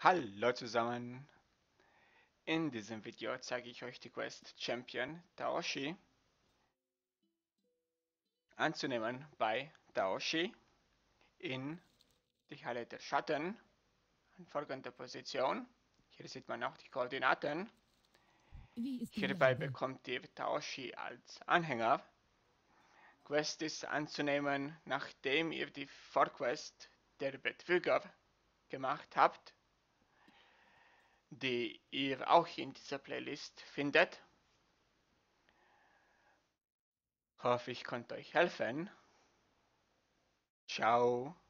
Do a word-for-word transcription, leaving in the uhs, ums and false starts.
Hallo zusammen! In diesem Video zeige ich euch die Quest Champion Taoshi anzunehmen bei Taoshi in die Halle der Schatten in folgender Position. Hier sieht man auch die Koordinaten. Wie ist die Hierbei Lage? bekommt ihr Taoshi als Anhänger. Quest ist anzunehmen, nachdem ihr die Vorquest der Betrüger gemacht habt, die ihr auch in dieser Playlist findet. Hoffe, ich konnte euch helfen. Ciao.